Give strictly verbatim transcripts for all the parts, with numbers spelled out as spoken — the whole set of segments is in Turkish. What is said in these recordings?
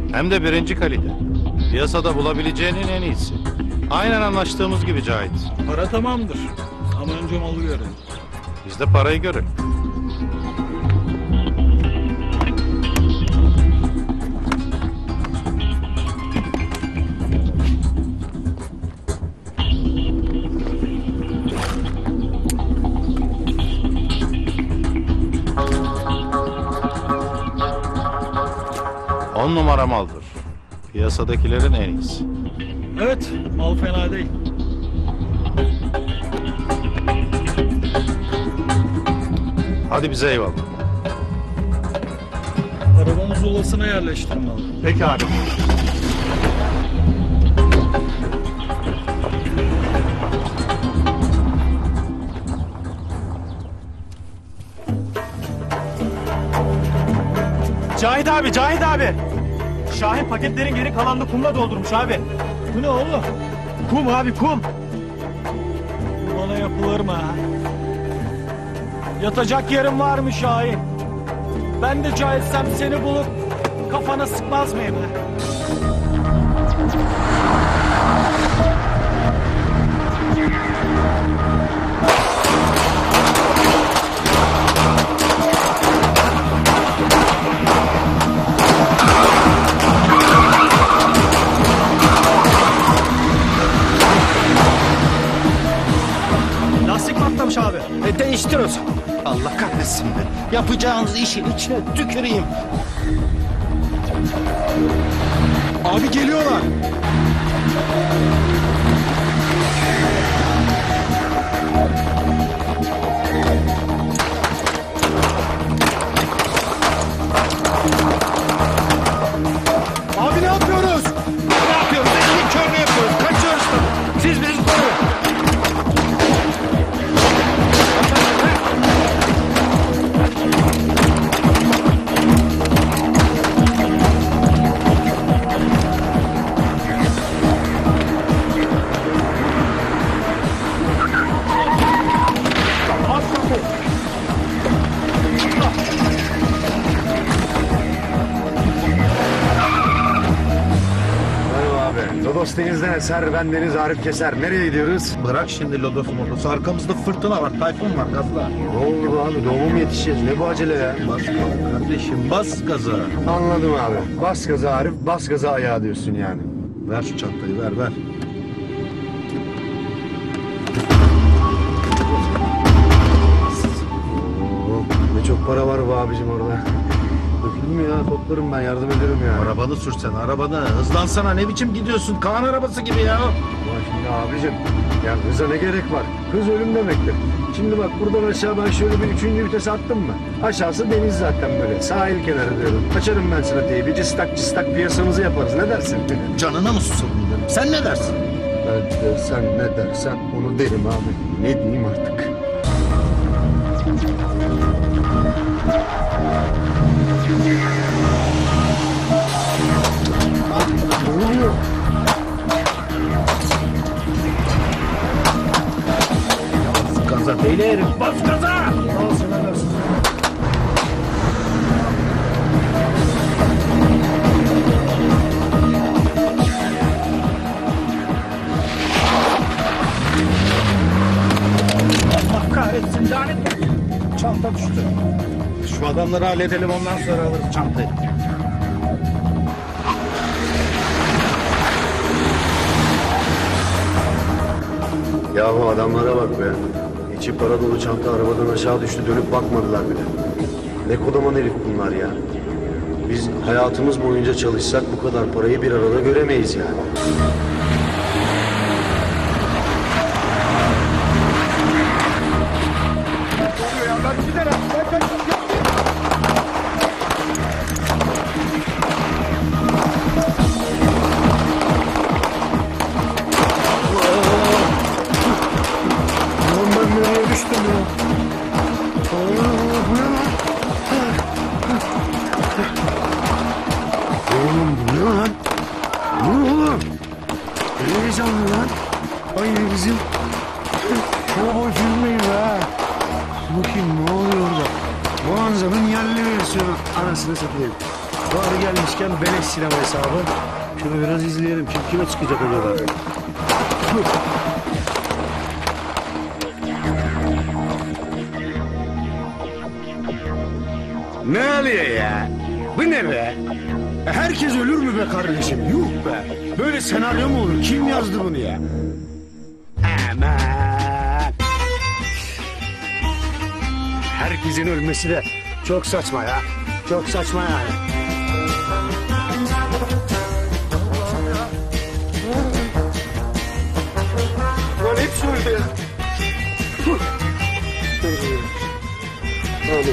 Hem de birinci kalite. Piyasada bulabileceğinin en iyisi. Aynen anlaştığımız gibi Cahit. Para tamamdır. Ama önce malı görelim. Biz de parayı görelim. On numara maldır. Piyasadakilerin en iyisi. Evet, mal fena değil. Hadi bize eyvallah. Arabamı zulasına yerleştirin malı. Peki abi. Cahit abi, Cahit abi. Şahin paketlerin geri kalanını kumla doldurmuş abi. Bu ne oğlum? Kum abi, kum. Bu bana yapılır mı ha? Yatacak yerim var mı Şahin? Ben de cahilsem seni bulup kafana sıkmaz mıyım ha? Lastik patlamış abi. E değiştir o zaman. Allah kahretsin be. Yapacağınız işin içine tüküreyim. Abi geliyorlar. Abi ne yapıyoruz? Ne yapıyoruz? Elini körünü yapıyoruz. Kaçıyoruz tabii. Siz bizi koruyun. Lodos denizden eser, ben deniz Arif keser. Nereye gidiyoruz? Bırak şimdi lodosu modosu. Arkamızda fırtına var, tayfun var, gazla. Ne oldu be abi? Doğuma mı yetişeceğiz? Ne bu acele ya? Bas gaza kardeşim, bas gaza. Anladım abi. Bas gaza Arif, bas gaza ayağa diyorsun yani. Ver şu çantayı, ver ver. Oo, ne çok para var be abicim orada. Dökülür mü ya? Toplarım ben, yardım ederim ya. Arabanı sürsen, arabanı. Hızlansana, ne biçim gidiyorsun? Kaan arabası gibi ya. Ulan şimdi abicim, ya hıza ne gerek var? Hız ölüm demektir. Şimdi bak buradan aşağı ben şöyle bir üçüncü vites attım mı? Aşağısı deniz zaten böyle. Sahil kenarı diyorum. Açarım ben sana teybi. Cistak cistak piyasamızı yaparız. Ne dersin? Canına mı susadın dedim. Sen ne dersin? Ben de sen ne dersen onu derim abi. Ne diyeyim artık? Ne oluyor? Bas gaza deli herif, bas gaza! Al sana dersin. Allah kahretsin, lanet olsun. Çanta düştü. Şu adamları halledelim, ondan sonra alırız çantayı. Yahu adamlara bak be. İçi para dolu çanta arabadan aşağı düştü, dönüp bakmadılar bile. Ne kodaman herif bunlar ya. Biz hayatımız boyunca çalışsak bu kadar parayı bir arada göremeyiz yani. Ulan ben nereye düştüm ya? Aa, bu ne lan? Oğlum bu ne lan? Bu ne oğlum? Ne heyecanlı lan? Aynı bizim Cowboy filmi gibi ha. Bakayım ne oluyor orada? Bu Hanza'nın yerli versiyonu. Anasını satayım. Bari gelmişken beleş sinema hesabı. Şunu biraz izleyelim. Kim kime çıkacak acaba? Ne oluyor ya? Bu ne be? E, Herkes ölür mü be kardeşim? Yuh be! Böyle senaryo mu olur? Kim yazdı bunu ya? Aman! Herkesin ölmesi de çok saçma ya. Çok saçma yani. Lan hepsi öldü ya. Oğlum.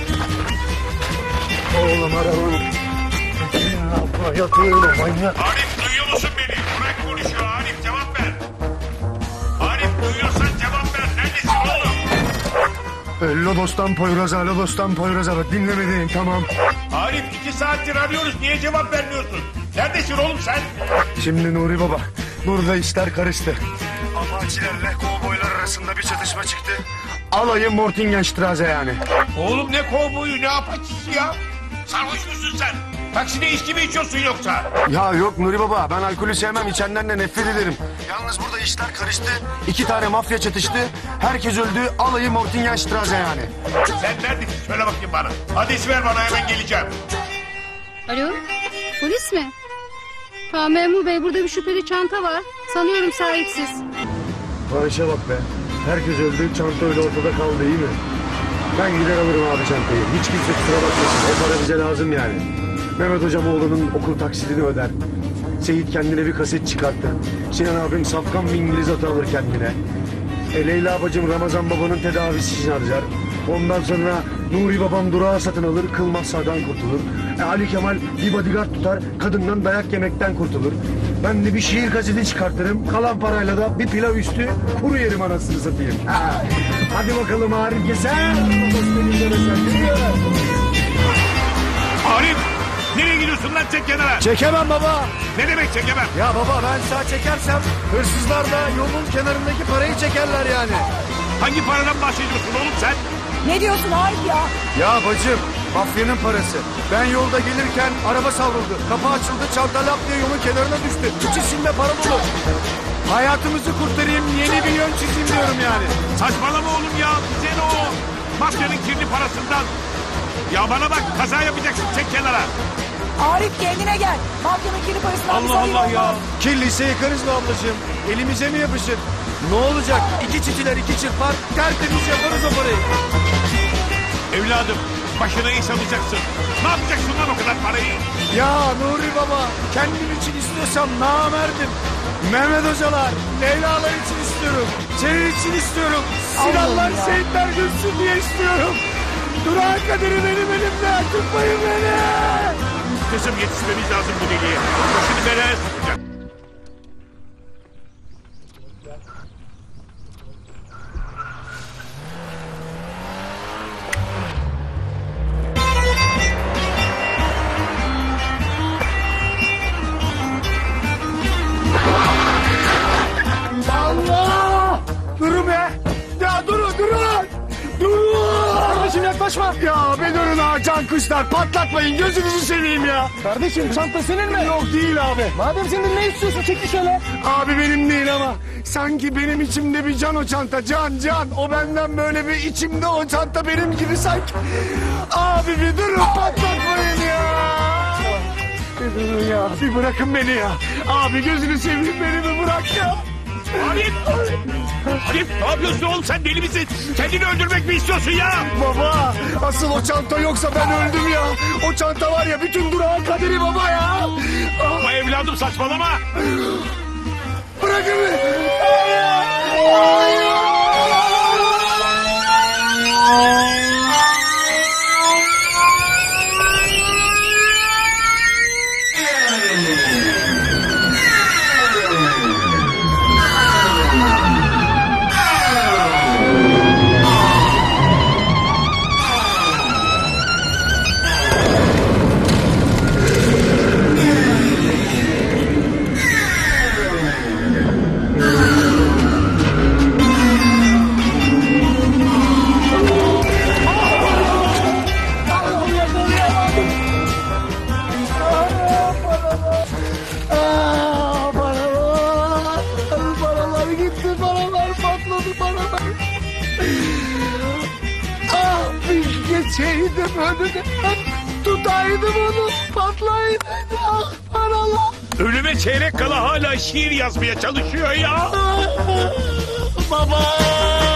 Oğlum arabam. Ya yatıyorum manyak. Arif duyuyor musun beni? Burak konuşuyor Arif cevap ver. Arif duyuyorsan cevap ver. Neredesin oğlum? Lodos'tan Poyraz'a, Lodos'tan Poyraz'a. Dinlemedeyim tamam. Arif iki saattir arıyoruz. Niye cevap vermiyorsun? Neredesin oğlum sen? Şimdi Nuri Baba, burada işler karıştı. Apaçilerle kovboylar arasında bir çatışma çıktı. Alayı Mortingenstraße yani. Oğlum ne kovboyu ne apaçisi ya? Sarhoş musun sen? Takside içki mi içiyorsun yoksa? Ya yok Nuri Baba, ben alkolü sevmem, içenden de nefret ederim. Yalnız burada işler karıştı. İki tane mafya çatıştı. Herkes öldü, alayı Mortingenstraße yani. Sen neredesin? Söyle bakayım bana. Adresi ver bana hemen geleceğim. Alo, polis mi? Tamam memur bey, burada bir şüpheli çanta var. Sanıyorum sahipsiz. Bana işe bak be. Herkes öldü, çanta öyle ortada kaldı, iyi mi? Ben gider alırım abi çantayı. Hiç kimse kusura bakmasın. O para bize lazım yani. Mehmet hocam oğlunun okul taksidini öder. Seyit kendine bir kaset çıkarttı. Sinan abim safkan bir İngiliz atı alır kendine. E, Leyla bacım Ramazan babanın tedavisi için harcar. Ondan sonra Nuri babam durağı satın alır, kılmazsadan kurtulur. E, Ali Kemal bir bodyguard tutar, kadından dayak yemekten kurtulur. Ben de bir şiir gazeti çıkartırım, kalan parayla da bir pilav üstü kuru yerim anasını satayım. Ha. Hadi bakalım Arif Gezer. Arif! Nereye gidiyorsun lan çek kenara? Çekemem baba. Ne demek çekemem? Ya baba ben sağ çekersem hırsızlar da yolun kenarındaki parayı çekerler yani. Hangi paradan bahsediyorsun oğlum sen? Ne diyorsun Arif ya? Ya bacım mafyanın parası. Ben yolda gelirken araba savruldu. Kapı açıldı, çanta lap diye yolun kenarına düştü. İçisinde para dolu. Hayatımızı kurtarayım, yeni bir yön çizeyim diyorum yani. Saçmalama oğlum ya. Bize ne o? Mafyanın kirli parasından. Ya bana bak kaza yapacaksın çek kenara. Arif kendine gel. Mafyanın kirli parasından Allah bize hayır Allah ya. olmaz. Kirliyse yıkarız mı ablacığım? Elimize mi yapışır? Ne olacak? İki çitiler iki çırpar, tertemiz yaparız o parayı. Evladım başına iş alacaksın. Ne yapacaksın lan o kadar parayı? Ya Nuri Baba, kendim için istiyorsam namerdim. Mehmet hocalar, Leyla'lar için istiyorum. Senin için istiyorum. Sinanlar, ya. Seyitler gülsün diye istiyorum. Duran kaderi benim elimde, tutmayın beni. Kızım yetişmemiz lazım bu deliye. Başını belaya sokacak. Allah! Durun be! Ya durun, durun! Durun! Kardeşim yaklaşma! Ya be durun ha, can kuşlar patlatmayın, gözünüzü seveyim ya! Kardeşim çanta senin mi? Yok değil abi. Madem senin ne istiyorsun, çekil şöyle. Abi benim değil ama sanki benim içimde bir can o çanta, can can. O benden böyle bir içimde o çanta benim gibi sanki. Abi bir durun, patlatmayın ya! Bir durun ya, bir bırakın beni ya. Abi gözünü seveyim, beni bir bırak ya. Arif! Arif ne yapıyorsun oğlum sen deli misin? Kendini öldürmek mi istiyorsun ya? Baba asıl o çanta yoksa ben öldüm ya. O çanta var ya bütün durağın kaderi baba ya. Ah, Ama evladım saçmalama. bırakın beni. Hayır. geçeydim önüne. Tutaydım onu patlayaydı. Ah Allah. Ölüme çeyrek kala hala şiir yazmaya çalışıyor ya. Baba.